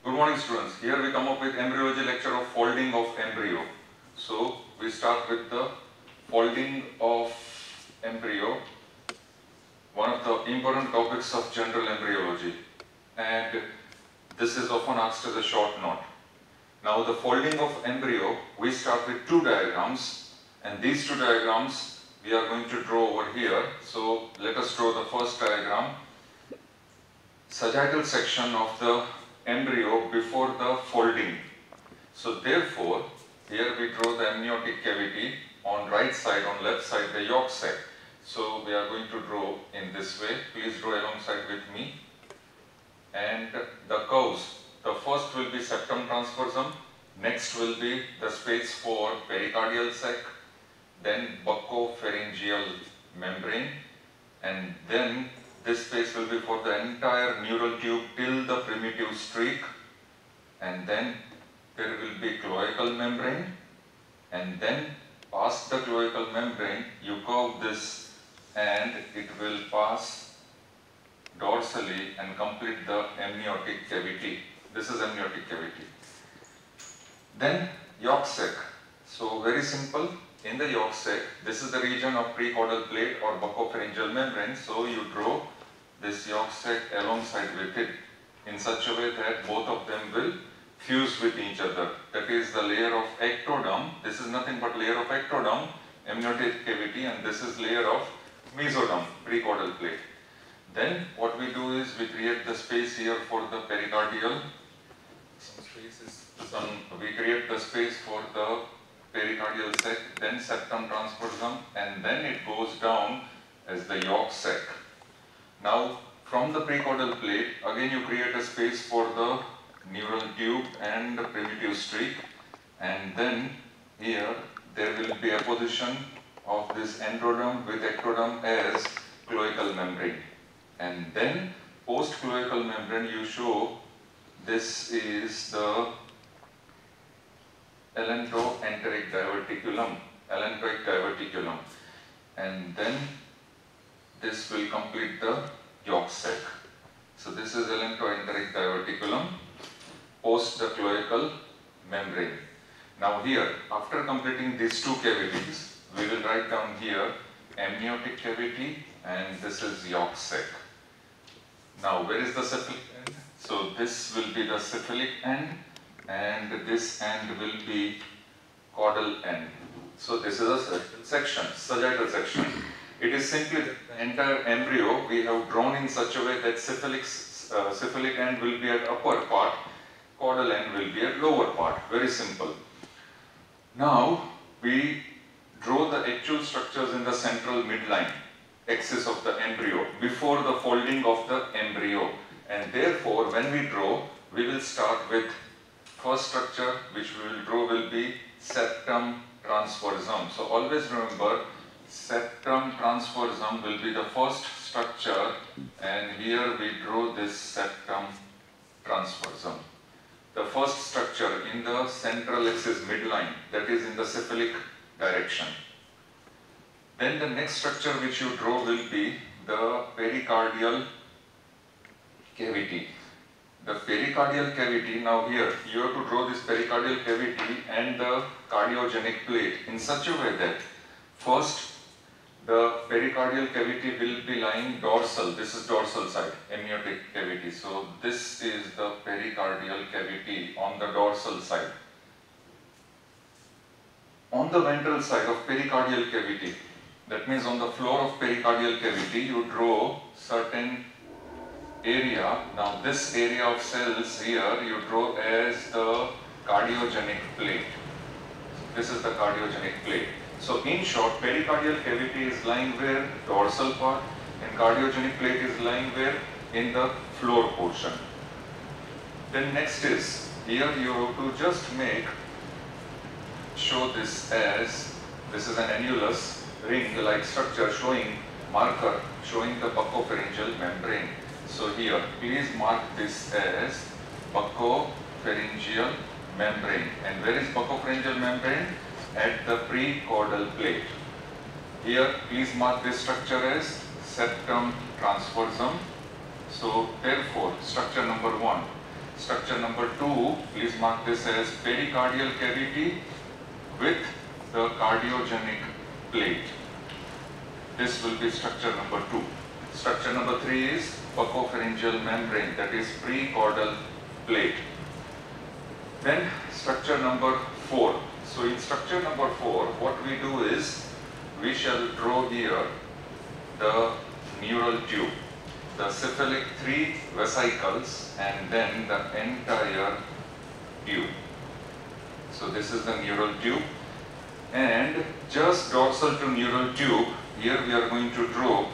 Good morning, students. Here we come up with embryology lecture of folding of embryo. So we start with the folding of embryo, one of the important topics of general embryology, and this is often asked as a short note. Now the folding of embryo, we start with two diagrams, and these two diagrams we are going to draw over here. So let us draw the first diagram. Sagittal section of the embryo before the folding. So therefore, here we draw the amniotic cavity, on right side, on left side the yolk sac. So we are going to draw in this way. Please draw alongside with me. And the curves, the first will be septum transversum, next will be the space for pericardial sac, then buccopharyngeal membrane, and then this space will be for the entire neural tube till the primitive streak, and then there will be cloacal membrane, and then past the cloacal membrane you curve this and it will pass dorsally and complete the amniotic cavity. This is amniotic cavity. Then yolk sac. So very simple. In the yolk sac, this is the region of precaudal plate or buccopharyngeal membrane. So you draw this yolk sac alongside with it in such a way that both of them will fuse with each other. That is the layer of ectoderm. This is nothing but layer of ectoderm, amniotic cavity, and this is layer of mesoderm, precaudal plate. Then what we do is we create the space here for the pericardial. We create the space for the pericardial sac, then septum transversum, and then it goes down as the yolk sac. Now from the precaudal plate, again you create a space for the neural tube and the primitive streak, and then here there will be a position of this endoderm with ectoderm as cloacal membrane. And then post cloacal membrane you show this is the allantoenteric diverticulum, and then this will complete the yolk sac. So this is allantoenteric diverticulum post the cloacal membrane. Now here, after completing these two cavities, we will write down here amniotic cavity and this is yolk sac. Now where is the cephalic end? So this will be the cephalic end and this end will be caudal end. So this is a sagittal section. It is simply the entire embryo we have drawn in such a way that cephalic end will be at upper part, caudal end will be at lower part. Very simple. Now we draw the actual structures in the central midline axis of the embryo before the folding of the embryo, and therefore when we draw we will start with first structure which we will draw will be septum transversum. So always remember septum transversum will be the first structure, and here we draw this septum transversum. The first structure in the central axis midline, that is in the cephalic direction. Then the next structure which you draw will be the pericardial cavity. The pericardial cavity, now here you have to draw this pericardial cavity and the cardiogenic plate in such a way that first the pericardial cavity will be lying dorsal. This is dorsal side, amniotic cavity. So this is the pericardial cavity on the dorsal side. On the ventral side of pericardial cavity, that means on the floor of pericardial cavity, you draw certain area. Now this area of cells here you draw as the cardiogenic plate. This is the cardiogenic plate. So in short, pericardial cavity is lying where? Dorsal part, and cardiogenic plate is lying where? In the floor portion. Then next is, here you have to just show this as, this is an annulus ring like structure showing marker, showing the buccopharyngeal membrane. So here, please mark this as buccopharyngeal membrane. And where is buccopharyngeal membrane? At the precaudal plate. Here, please mark this structure as septum transversum. So therefore, structure number 1. structure number 2, please mark this as pericardial cavity with the cardiogenic plate. This will be structure number 2. Structure number 3 is buccopharyngeal membrane, that is precaudal plate. Then structure number 4. So in structure number 4, what we do is we shall draw here the neural tube, the cephalic 3 vesicles, and then the entire tube. So this is the neural tube, and just dorsal to neural tube, here we are going to draw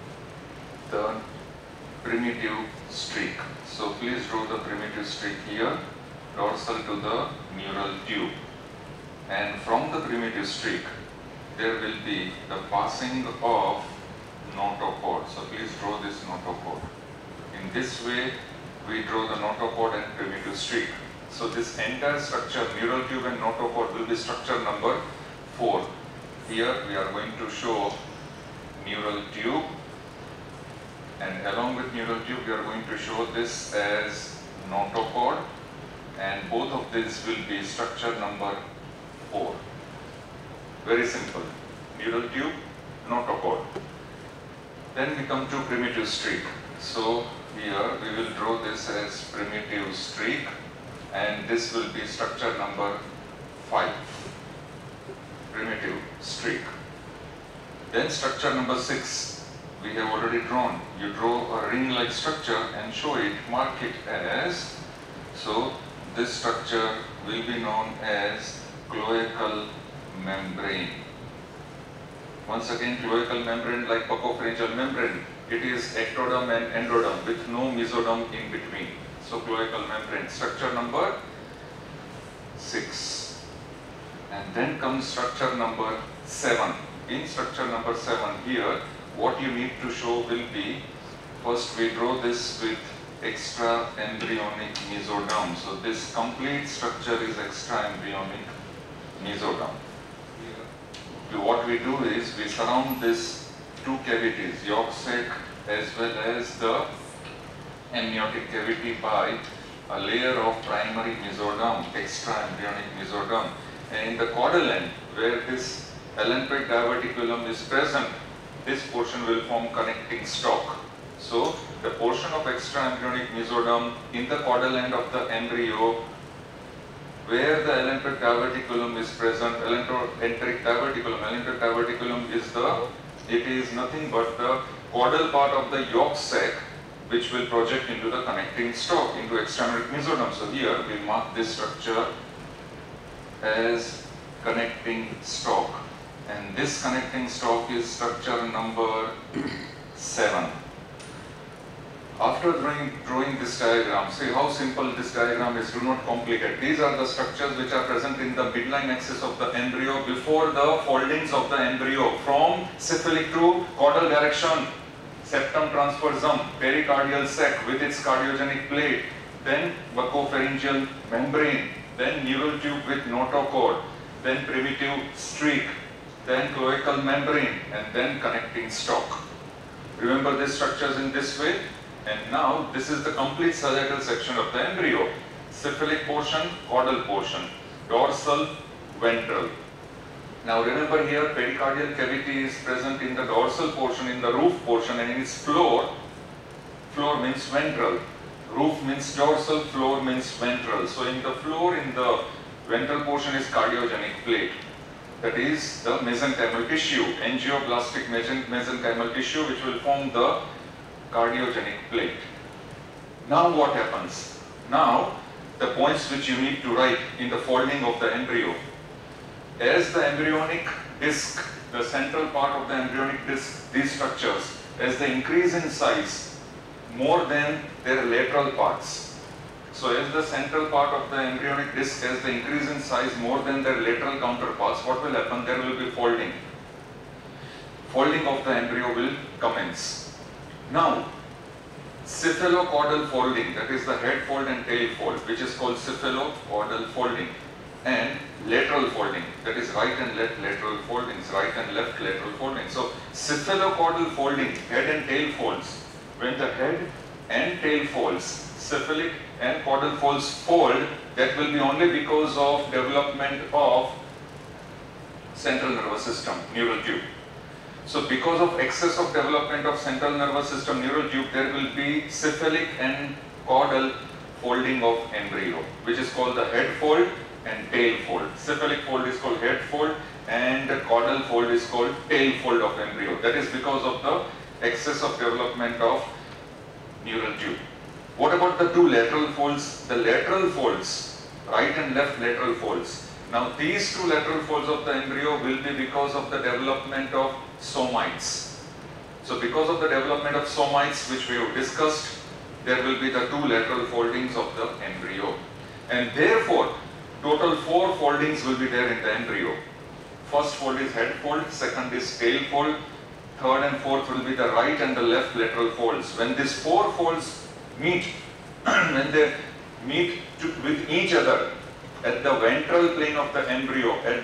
the primitive streak. So please draw the primitive streak here, dorsal to the neural tube, and from the primitive streak there will be the passing of notochord. So please draw this notochord. In this way we draw the notochord and primitive streak. So this entire structure, neural tube and notochord, will be structure number 4. Here we are going to show neural tube, and along with neural tube we are going to show this as notochord, and both of these will be structure number 4. Very simple. Neural tube, notochord. Then we come to primitive streak. So here we will draw this as primitive streak, and this will be structure number 5. Primitive streak. Then structure number 6 we have already drawn. You draw a ring-like structure and show it, mark it as, so this structure will be known as cloacal membrane. Once again, cloacal membrane, like buccopharyngeal membrane, it is ectoderm and endoderm with no mesoderm in between. So cloacal membrane, structure number 6. And then comes structure number 7. In structure number 7 here, what you need to show will be, first we draw this with extra embryonic mesoderm. So this complete structure is extra embryonic mesoderm. What we do is we surround this 2 cavities, yolk sac as well as the amniotic cavity, by a layer of primary mesoderm, extra embryonic mesoderm. And in the caudal end, where this Allen-Pett diverticulum is present, this portion will form connecting stalk. So the portion of extra embryonic mesoderm in the caudal end of the embryo, where the Allen-Pett diverticulum is present, enteric diverticulum. Allen-Pett diverticulum is nothing but the caudal part of the yolk sac, which will project into the connecting stalk, into extraembryonic mesoderm. So here we mark this structure as connecting stalk, and this connecting stalk is structure number 7. After drawing this diagram, see how simple this diagram is, do not complicate. These are the structures which are present in the midline axis of the embryo before the foldings of the embryo from cephalic to caudal direction. Septum transversum, pericardial sac with its cardiogenic plate, then buccopharyngeal membrane, then neural tube with notochord, then primitive streak, then cloacal membrane, and then connecting stalk. Remember these structures in this way. And now this is the complete sagittal section of the embryo. Cephalic portion, caudal portion, dorsal, ventral. Now remember here, pericardial cavity is present in the dorsal portion, in the roof portion, and in its floor means ventral. Roof means dorsal, floor means ventral. So in the floor, in the ventral portion is cardiogenic plate. That is the mesenchymal tissue, angioblastic mesenchymal tissue, which will form the cardiogenic plate. Now what happens? Now the points which you need to write in the folding of the embryo. As the embryonic disc, the central part of the embryonic disc, these structures, as they increase in size more than their lateral parts. So as the central part of the embryonic disc, as they increase in size more than their lateral counterparts, what will happen? There will be folding. Folding of the embryo will commence. Now, cephalocaudal folding, that is the head fold and tail fold, which is called cephalocaudal folding, and lateral folding, that is right and left lateral foldings, right and left lateral folding. So, cephalocaudal folding, head and tail folds. When the head and tail folds, cephalic and caudal folds fold, that will be only because of development of central nervous system, neural tube. So because of excess of development of central nervous system, neural tube, there will be cephalic and caudal folding of embryo, which is called the head fold and tail fold. Cephalic fold is called head fold and the caudal fold is called tail fold of embryo. That is because of the excess of development of neural tube. What about the two lateral folds? The lateral folds, right and left lateral folds. Now these two lateral folds of the embryo will be because of the development of somites. So because of the development of somites, which we have discussed, there will be the two lateral foldings of the embryo, and therefore total 4 foldings will be there in the embryo. First fold is head fold, second is tail fold, third and fourth will be the right and the left lateral folds. When these 4 folds meet, when they meet with each other at the ventral plane of the embryo, they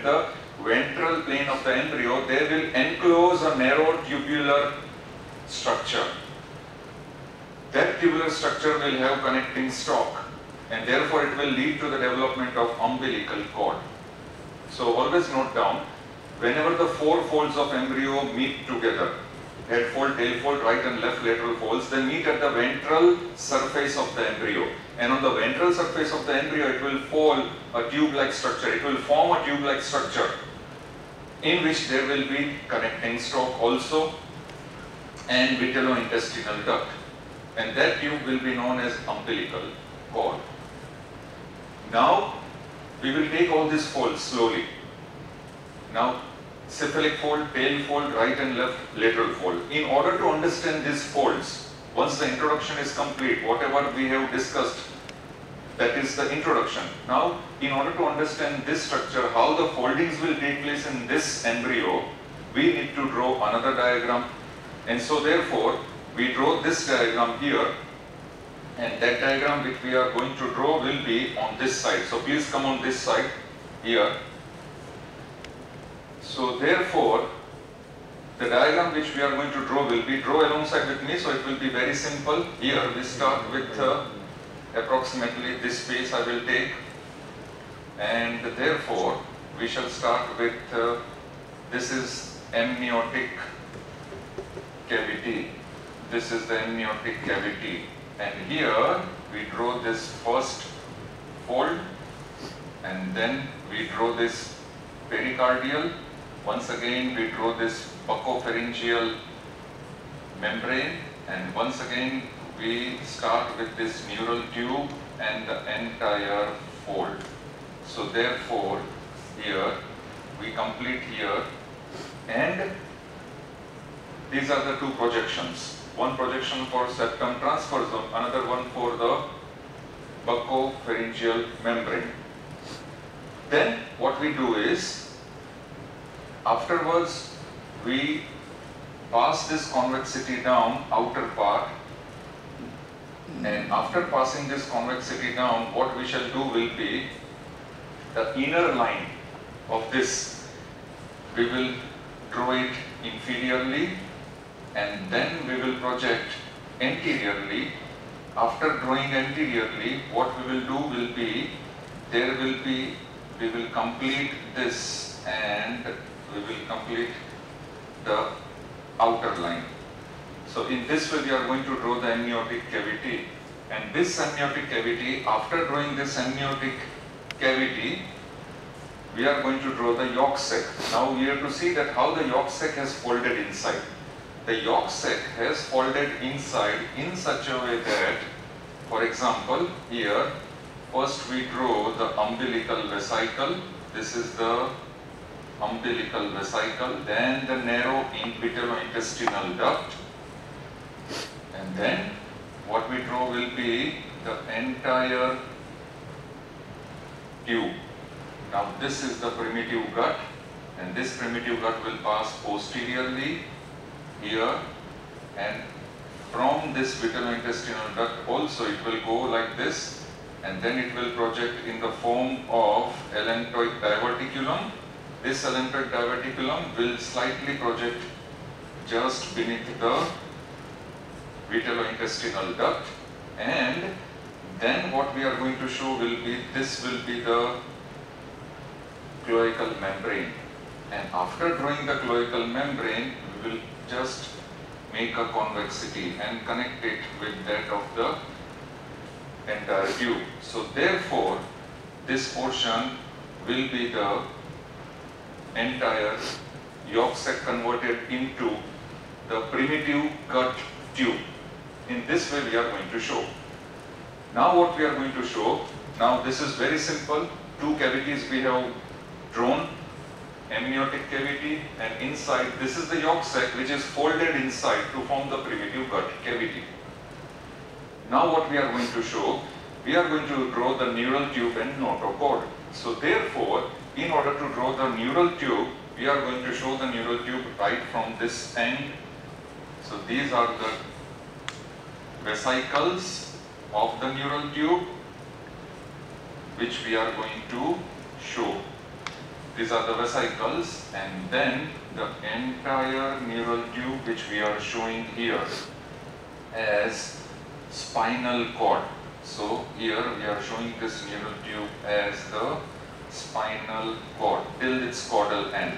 will enclose a narrow tubular structure. That tubular structure will have connecting stalk, and therefore it will lead to the development of umbilical cord. So always note down, whenever the 4 folds of embryo meet together, head fold, tail fold, right and left lateral folds, they meet at the ventral surface of the embryo. And on the ventral surface of the embryo, it will form a tube-like structure. It will form a tube-like structure in which there will be connecting stalk also and vitellointestinal duct. And that tube will be known as umbilical cord. Now, we will take all these folds slowly. Now, cephalic fold, tail fold, right and left lateral fold. In order to understand these folds, once the introduction is complete, whatever we have discussed, that is the introduction. Now, in order to understand this structure, how the foldings will take place in this embryo, we need to draw another diagram. And so therefore, we draw this diagram here, and that diagram which we are going to draw will be on this side. So please come on this side here. So therefore, the diagram which we are going to draw will be, draw alongside with me, so it will be very simple. Here we start with approximately this space I will take, and therefore we shall start with, this is amniotic cavity. This is the amniotic cavity, and here we draw this first fold, and then we draw this pericardial. Once again we draw this buccopharyngeal membrane, and once again we start with this neural tube and the entire fold. So therefore here we complete here, and these are the two projections. One projection for septum transversum, another one for the buccopharyngeal membrane. Then what we do is, afterwards we pass this convexity down outer part, and after passing this convexity down, what we shall do will be the inner line of this, we will draw it inferiorly, and then we will project anteriorly. After drawing anteriorly, what we will do will be, we will complete this, and we will complete the outer line. So in this way we are going to draw the amniotic cavity, and this amniotic cavity, after drawing this amniotic cavity, we are going to draw the yolk sac. Now we have to see that how the yolk sac has folded inside. The yolk sac has folded inside in such a way that, for example, here first we draw the umbilical vesicle. This is the umbilical vesicle, then the narrow vitellointestinal duct, and then what we draw will be the entire tube. Now this is the primitive gut, and this primitive gut will pass posteriorly here, and from this vitellointestinal duct also it will go like this, and then it will project in the form of allantoic diverticulum. This allantoic diverticulum will slightly project just beneath the vitellointestinal duct, and Then what we are going to show will be, this will be the cloacal membrane, and after drawing the cloacal membrane, we will just make a convexity and connect it with that of the entire tube. So therefore, this portion will be the entire yolk sac converted into the primitive gut tube. In this way we are going to show. Now what we are going to show, now this is very simple. Two cavities we have drawn, amniotic cavity, and inside this is the yolk sac which is folded inside to form the primitive gut cavity. Now what we are going to show, we are going to draw the neural tube and notochord. So therefore, in order to draw the neural tube, we are going to show the neural tube right from this end. So these are the vesicles of the neural tube which we are going to show. These are the vesicles, and then the entire neural tube which we are showing here as spinal cord. So here we are showing this neural tube as the spinal cord till its caudal end.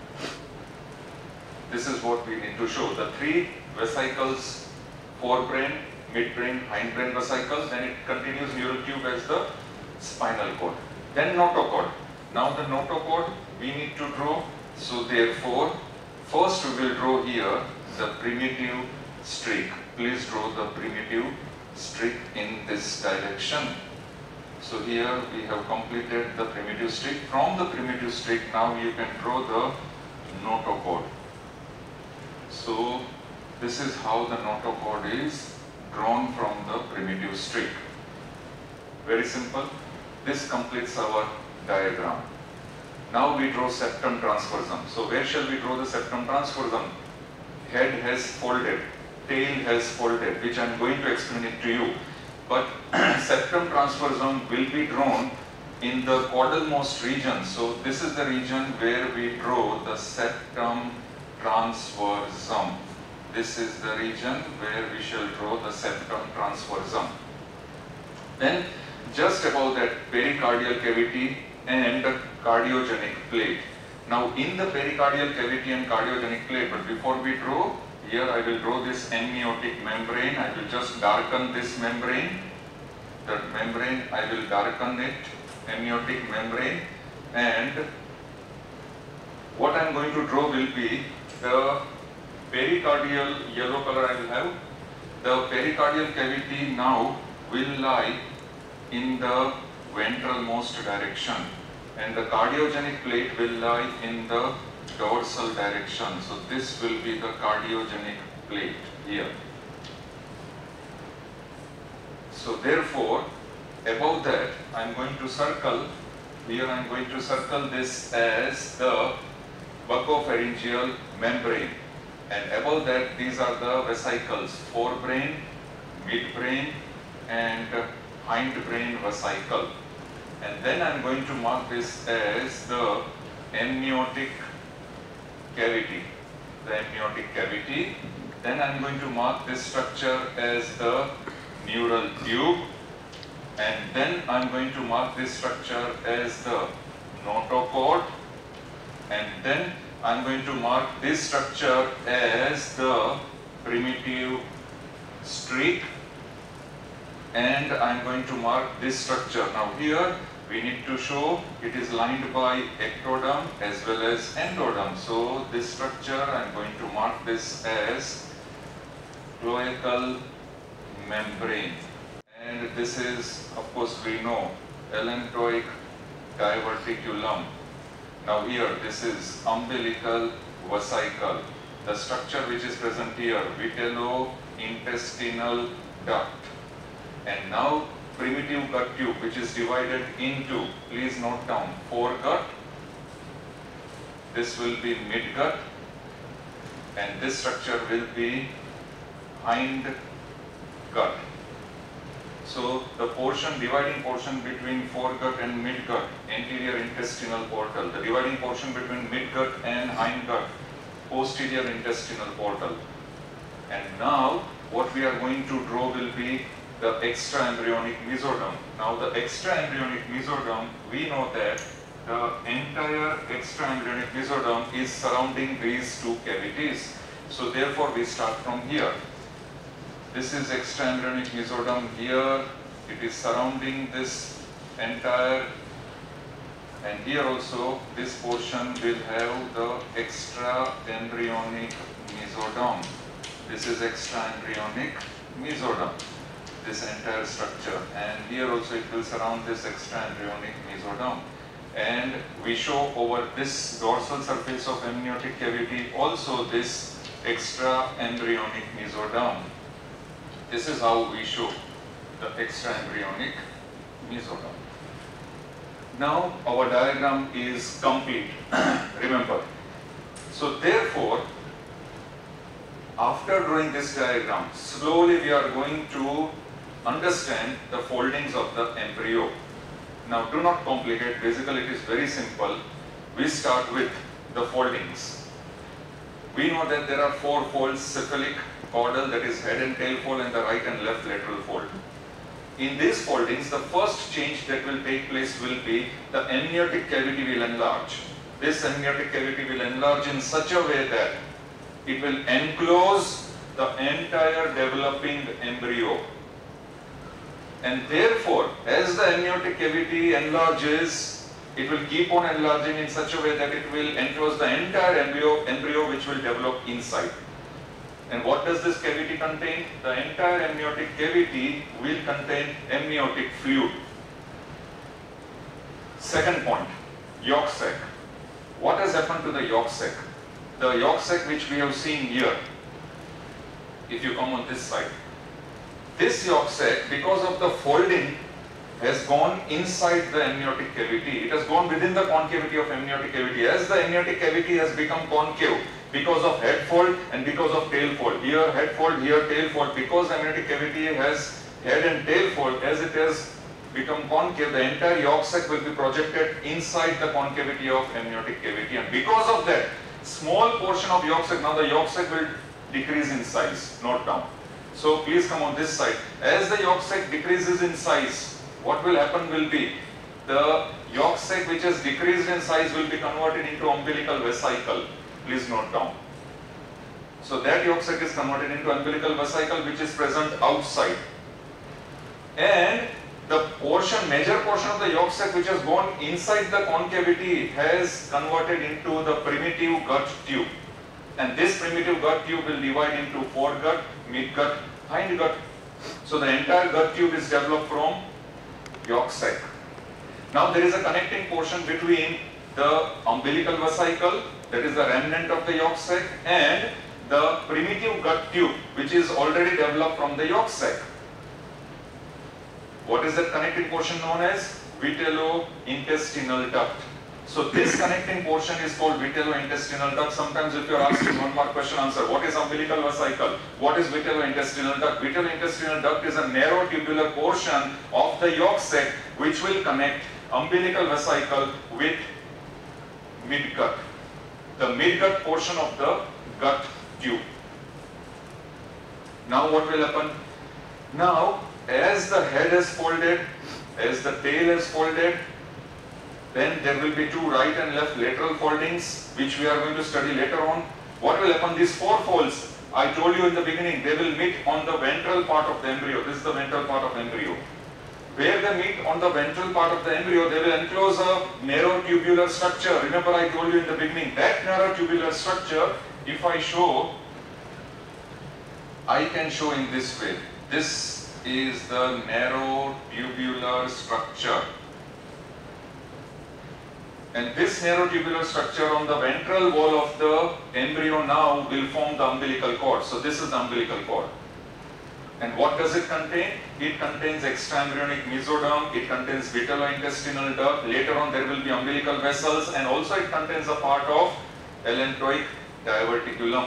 This is what we need to show. The three vesicles, forebrain, midbrain, hindbrain vesicle, then it continues neural tube as the spinal cord. Then notochord. Now the notochord we need to draw. So therefore, first we will draw here the primitive streak. Please draw the primitive streak in this direction. So here we have completed the primitive streak. From the primitive streak, now you can draw the notochord. So this is how the notochord is drawn from the primitive streak. Very simple. This completes our diagram. Now we draw septum transversum. So where shall we draw the septum transversum? Head has folded, tail has folded, which I am going to explain it to you. But septum transversum will be drawn in the caudalmost region. So this is the region where we draw the septum transversum. This is the region where we shall draw the septum transversum. Then just above that, pericardial cavity and cardiogenic plate. Now in the pericardial cavity and cardiogenic plate, but before we draw, here I will draw this amniotic membrane. I will just darken this membrane. That membrane, I will darken it, amniotic membrane, and what I am going to draw will be the pericardial yellow color I will have. The pericardial cavity now will lie in the ventralmost direction, and the cardiogenic plate will lie in the dorsal direction. So this will be the cardiogenic plate here. So therefore, above that I am going to circle, here I am going to circle this as the buccopharyngeal membrane, and above that these are the vesicles, forebrain, midbrain and hindbrain vesicle. And then I am going to mark this as the amniotic cavity. The amniotic cavity. Then I am going to mark this structure as the neural tube. And then I am going to mark this structure as the notochord. And then I am going to mark this structure as the primitive streak. And I am going to mark this structure. Now here we need to show it is lined by ectoderm as well as endoderm. So this structure I am going to mark this as cloacal membrane. And this is, of course we know, allantoic diverticulum. Now here this is umbilical vesicle. The structure which is present here, vitello-intestinal duct. And now primitive gut tube which is divided into, please note down, foregut, this will be midgut, and this structure will be hindgut. So the portion, dividing portion between foregut and midgut, anterior intestinal portal, the dividing portion between midgut and hindgut, posterior intestinal portal. And now what we are going to draw will be the extraembryonic mesoderm. Now the extraembryonic mesoderm, we know that the entire extraembryonic mesoderm is surrounding these two cavities. So therefore we start from here. This is extraembryonic mesoderm here. It is surrounding this entire, and here also this portion will have the extraembryonic mesoderm. This is extraembryonic mesoderm, this entire structure, and here also it will surround this extraembryonic mesoderm. And we show over this dorsal surface of amniotic cavity also this extraembryonic mesoderm. This is how we show the extraembryonic mesoderm. Now our diagram is complete. Remember. So therefore, after drawing this diagram, slowly we are going to understand the foldings of the embryo. Now do not complicate, basically it is very simple. We start with the foldings. We know that there are four folds: cephalic, caudal, that is head and tail fold, and the right and left lateral fold. In these foldings, the first change that will take place will be the amniotic cavity will enlarge. This amniotic cavity will enlarge in such a way that it will enclose the entire developing embryo. And therefore, as the amniotic cavity enlarges, it will keep on enlarging in such a way that it will enclose the entire embryo which will develop inside. And what does this cavity contain? The entire amniotic cavity will contain amniotic fluid. Second point, yolk sac. What has happened to the yolk sac? The yolk sac which we have seen here, if you come on this side, this yolk sac, because of the folding, has gone inside the amniotic cavity. It has gone within the concavity of amniotic cavity. As the amniotic cavity has become concave because of head fold and because of tail fold, here head fold, here tail fold, because the amniotic cavity has head and tail fold, as it has become concave, the entire yolk sac will be projected inside the concavity of amniotic cavity, and because of that, small portion of yolk sac, now the yolk sac will decrease in size. Note down. So please come on this side. As the yolk sac decreases in size, what will happen will be the yolk sac which has decreased in size will be converted into umbilical vesicle. Please note down. So that yolk sac is converted into umbilical vesicle which is present outside. And the portion, major portion of the yolk sac which has gone inside the concavity has converted into the primitive gut tube. And this primitive gut tube will divide into foregut, midgut, hindgut. So the entire gut tube is developed from yolk sac. Now there is a connecting portion between the umbilical vesicle, that is the remnant of the yolk sac, and the primitive gut tube which is already developed from the yolk sac. What is that connecting portion known as? Vitellointestinal duct. So this connecting portion is called vitellointestinal duct. Sometimes if you are asked in one mark question answer, what is umbilical vesicle? What is vitellointestinal duct? Vitellointestinal duct is a narrow tubular portion of the yolk sac which will connect umbilical vesicle with midgut, the midgut portion of the gut tube. Now what will happen? Now as the head is folded, as the tail is folded, then there will be two right and left lateral foldings which we are going to study later on. What will happen? These four folds, I told you in the beginning, they will meet on the ventral part of the embryo. This is the ventral part of embryo. Where they meet on the ventral part of the embryo, they will enclose a narrow tubular structure. Remember I told you in the beginning, that narrow tubular structure, if I show, I can show in this way. This is the narrow tubular structure. And this narrow tubular structure on the ventral wall of the embryo now will form the umbilical cord. So this is the umbilical cord. And what does it contain? It contains extraembryonic mesoderm, it contains vitellointestinal duct, later on there will be umbilical vessels, and also it contains a part of allantoic diverticulum.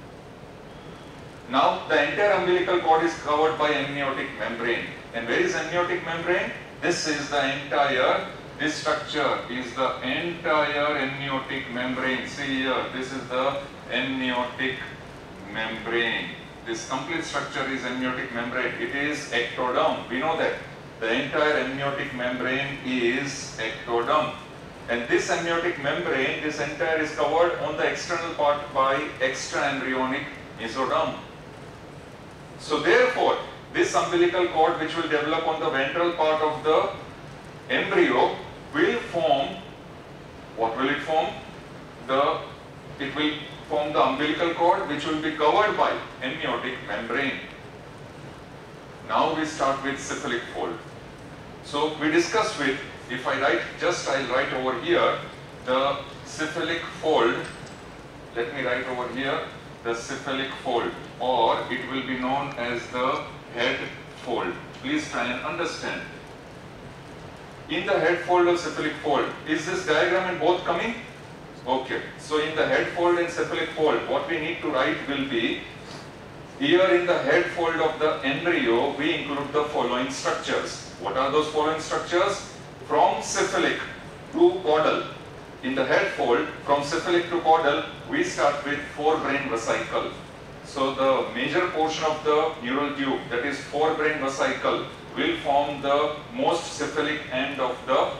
Now the entire umbilical cord is covered by amniotic membrane. And where is amniotic membrane? This is the entire, this structure is the entire amniotic membrane. See here, this is the amniotic membrane. this complete structure is amniotic membrane. It is ectoderm. We know that the entire amniotic membrane is ectoderm. And this amniotic membrane, this entire is covered on the external part by extraembryonic mesoderm. So therefore, this umbilical cord which will develop on the ventral part of the embryo will form, what will it form? It will form the umbilical cord which will be covered by amniotic membrane. Now we start with cephalic fold. So we discussed with, if I write, I'll write over here the cephalic fold. Let me write over here the cephalic fold, or it will be known as the head fold. Please try and understand. In the head fold of cephalic fold, is this diagram in both coming? Okay. So in the head fold and cephalic fold, what we need to write will be, here in the head fold of the embryo, we include the following structures. What are those following structures? From cephalic to caudal. In the head fold, from cephalic to caudal, we start with forebrain vesicle. So the major portion of the neural tube, that is forebrain vesicle, will form the most cephalic end of the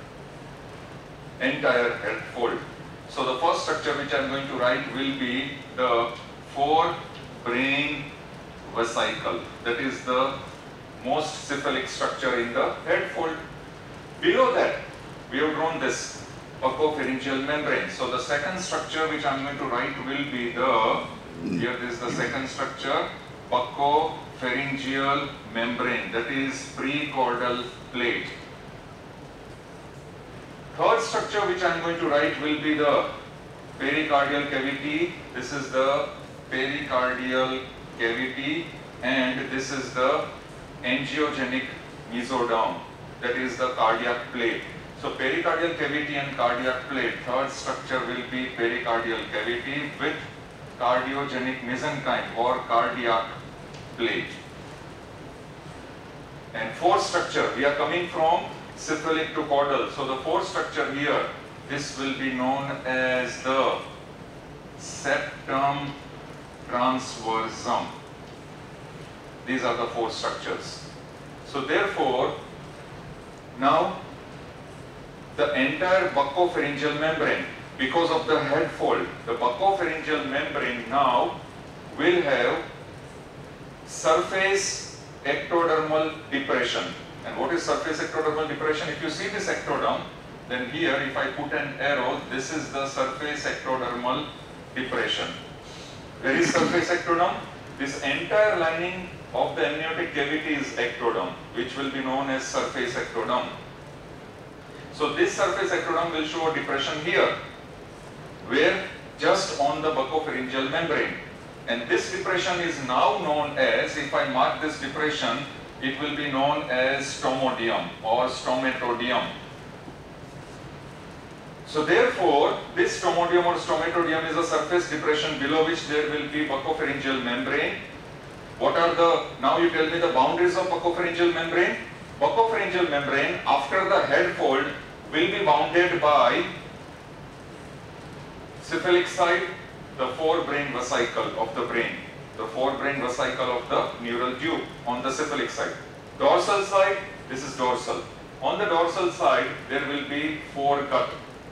entire head fold. So the first structure which I am going to write will be the forebrain vesicle. That is the most cephalic structure in the head fold. Below that, we have drawn this buccopharyngeal membrane. So the second structure which I am going to write will be here is the second structure, buccopharyngeal membrane, that is precaudal plate. Third structure which I am going to write will be the pericardial cavity. This is the pericardial cavity, and this is the angiogenic mesoderm, that is the cardiac plate. So pericardial cavity and cardiac plate, third structure will be pericardial cavity with cardiogenic mesenchyme or cardiac plate. And fourth structure, we are coming from cephalic to caudal. So the fourth structure here, this will be known as the septum transversum. These are the four structures. So therefore, now the entire buccopharyngeal membrane, because of the head fold, the buccopharyngeal membrane now will have surface ectodermal depression. And what is surface ectodermal depression? If you see this ectoderm, then here if I put an arrow, this is the surface ectodermal depression. Where is surface ectoderm? This entire lining of the amniotic cavity is ectoderm, which will be known as surface ectoderm. So this surface ectoderm will show a depression here, where just on the buccopharyngeal membrane. And this depression is now known as, if I mark this depression, it will be known as stomodium or stomatodium. So therefore, this stomodium or stomatodium is a surface depression below which there will be buccopharyngeal membrane. What are the, now you tell me the boundaries of buccopharyngeal membrane? Buccopharyngeal membrane after the head fold will be bounded by cephalic side, the forebrain vesicle of the brain, the forebrain vesicle of the neural tube on the cephalic side. Dorsal side, this is dorsal. On the dorsal side, there will be foregut.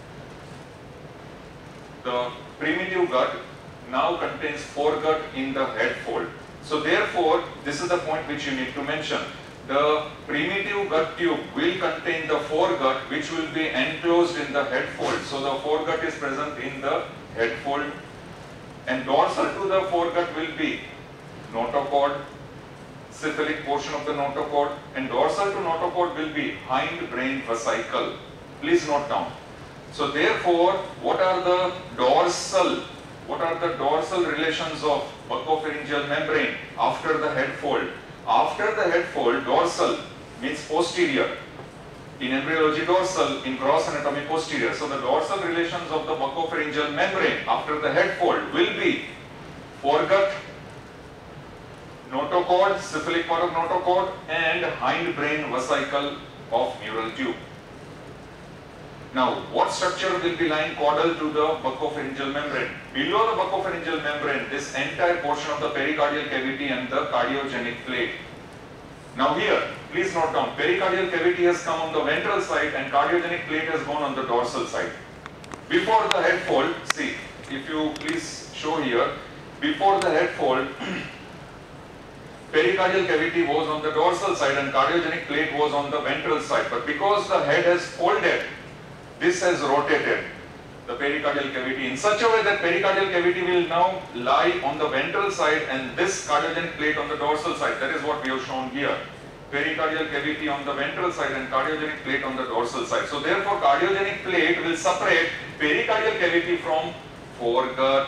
The primitive gut now contains foregut in the head fold. So therefore, this is the point which you need to mention. The primitive gut tube will contain the foregut which will be enclosed in the head fold. So the foregut is present in the head fold, and dorsal to the foregut will be notochord, cephalic portion of the notochord, and dorsal to notochord will be hindbrain vesicle. Please note down. So therefore, what are the dorsal relations of buccopharyngeal membrane after the head fold? After the head fold, dorsal means posterior. In embryology, dorsal, in gross anatomy, posterior. So the dorsal relations of the buccopharyngeal membrane after the head fold will be foregut, notochord, cephalic part of notochord, and hindbrain vesicle of neural tube. Now, what structure will be lying caudal to the buccopharyngeal membrane? Below the buccopharyngeal membrane, this entire portion of the pericardial cavity and the cardiogenic plate. Now here, please note down, pericardial cavity has come on the ventral side and cardiogenic plate has gone on the dorsal side. Before the head fold, see, if you please show here, before the head fold, pericardial cavity was on the dorsal side and cardiogenic plate was on the ventral side. But because the head has folded, this has rotated the pericardial cavity in such a way that pericardial cavity will now lie on the ventral side and this cardiogenic plate on the dorsal side. That is what we have shown here. Pericardial cavity on the ventral side and cardiogenic plate on the dorsal side. So therefore cardiogenic plate will separate pericardial cavity from foregut.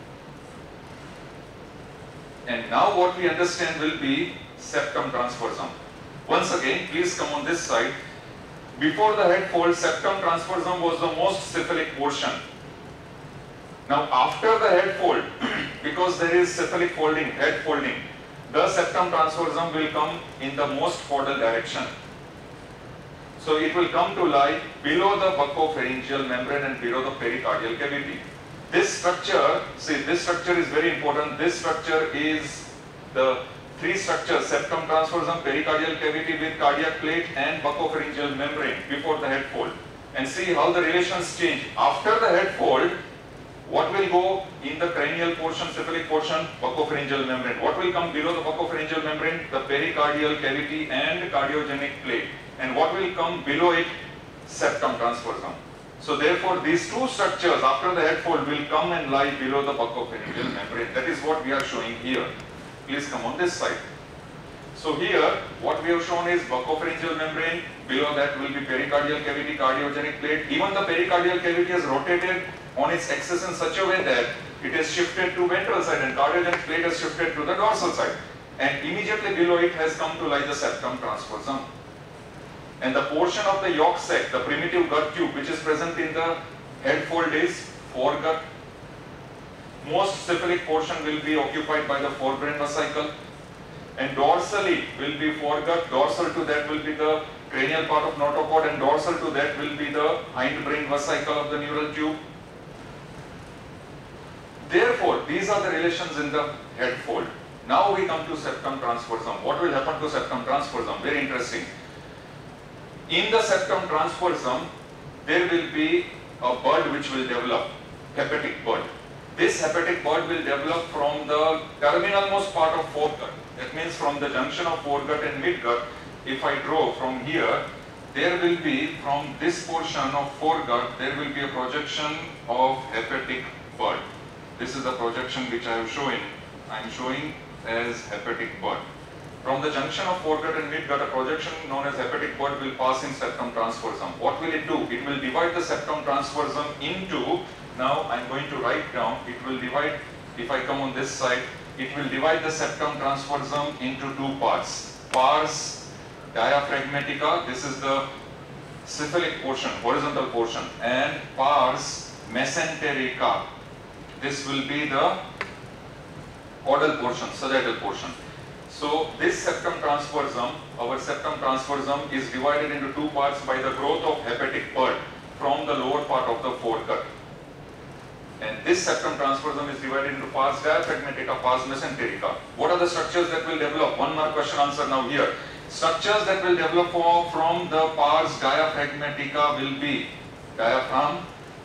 And now what we understand will be septum transversum. Once again, please come on this side. Before the head fold, septum transversum was the most cephalic portion. Now after the head fold, because there is cephalic folding, head folding, the septum transversum will come in the most caudal direction. So it will come to lie below the buccopharyngeal membrane and below the pericardial cavity. This structure, see, this structure is very important. This structure is the three structures: septum transversum, pericardial cavity with cardiac plate and buccopharyngeal membrane before the head fold. And see how the relations change. After the head fold, what will go in the cranial portion, cephalic portion? Buccopharyngeal membrane. What will come below the buccopharyngeal membrane? The pericardial cavity and cardiogenic plate. And what will come below it? Septum transversum. So therefore these two structures after the head fold will come and lie below the buccopharyngeal membrane. That is what we are showing here. Please come on this side. So here what we have shown is buccopharyngeal membrane, below that will be pericardial cavity, cardiogenic plate. Even the pericardial cavity is rotated on its axis in such a way that it is shifted to ventral side and cardiogenic plate is shifted to the dorsal side. And immediately below it has come to lie the septum transversum. And the portion of the yolk sac, the primitive gut tube which is present in the head fold is foregut. Most cephalic portion will be occupied by the forebrain vesicle, and dorsally will be foregut. Dorsal to that will be the cranial part of notochord, and dorsal to that will be the hindbrain vesicle of the neural tube. Therefore, these are the relations in the head fold. Now we come to septum transversum. What will happen to septum transversum? Very interesting. In the septum transversum, there will be a bud which will develop, hepatic bud. This hepatic bud will develop from the terminal most part of foregut. That means from the junction of foregut and midgut. If I draw from here, there will be from this portion of foregut, there will be a projection of hepatic bud. This is the projection which I am showing. I am showing as hepatic bud. From the junction of foregut and midgut, a projection known as hepatic bud will pass in septum transversum. What will it do? It will divide the septum transversum into, now I am going to write down, it will divide, if I come on this side, it will divide the septum transversum into two parts. Pars diaphragmatica, this is the cephalic portion, horizontal portion, and pars mesenterica, this will be the caudal portion, sagittal portion. So this septum transversum, our septum transversum is divided into two parts by the growth of hepatic bud from the lower part of the foregut. And this septum transversum is divided into pars diaphragmatica, pars mesenterica. What are the structures that will develop? One more question answer now here. Structures that will develop from the pars diaphragmatica will be diaphragm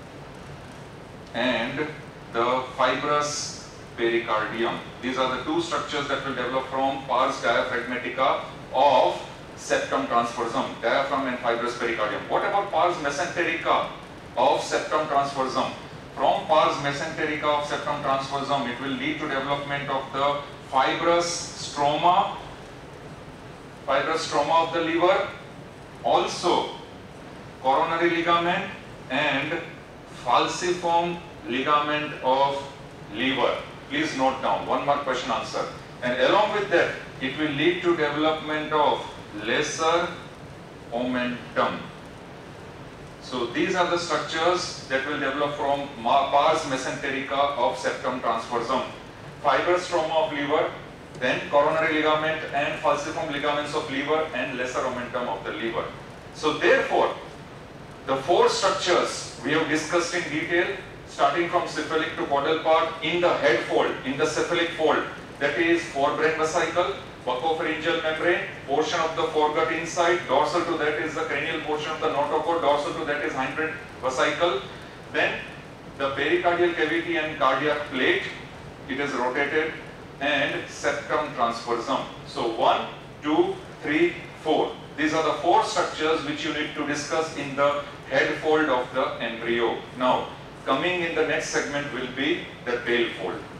and the fibrous pericardium. These are the two structures that will develop from pars diaphragmatica of septum transversum, diaphragm and fibrous pericardium. What about pars mesenterica of septum transversum? From pars mesenterica of septum transversum, it will lead to development of the fibrous stroma of the liver, also coronary ligament and falciform ligament of liver. Please note down, one more question answer. And along with that, it will lead to development of lesser omentum. So these are the structures that will develop from pars mesenterica of septum transversum. Fibrous stroma of liver, then coronary ligament and falciform ligaments of liver and lesser omentum of the liver. So therefore, The four structures we have discussed in detail, starting from cephalic to caudal part in the head fold, in the cephalic fold, that is forebrain vesicle, buccopharyngeal membrane, portion of the foregut inside, dorsal to that is the cranial portion of the notochord, dorsal to that is hindbrain vesicle. Then the pericardial cavity and cardiac plate, it is rotated, and septum transversum. So 1, 2, 3, 4. These are the four structures which you need to discuss in the head fold of the embryo. Now, coming in the next segment will be the tail fold.